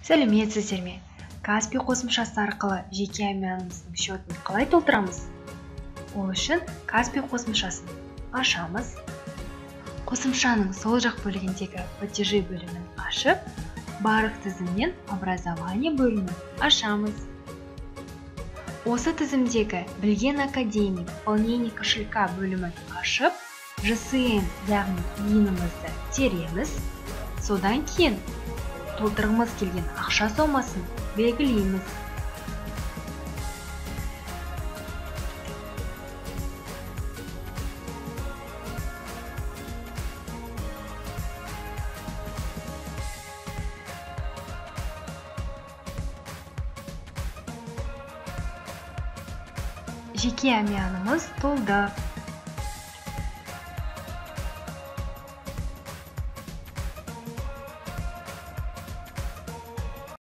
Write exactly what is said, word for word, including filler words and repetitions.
Сәлеметсіздер ме? Каспи қосымшасы арқылы жеке әмиянымыздың счетін қалай толтырамыз? Ол үшін Каспи қосымшасын ашамыз. Қосымшаның сол жақ бөлігіндегі платежи бөлімін ашып, барлық тізімнен образование бөлімін ашамыз. Осы тізімдегі білген академик пополнение кошелька бөлімін ашып, жэ эс эн яғни иінімізді тереміз. Содан кейін толтырғымыз келген ақша сомасын белгілейміз. Жеке әмиянымыз толды.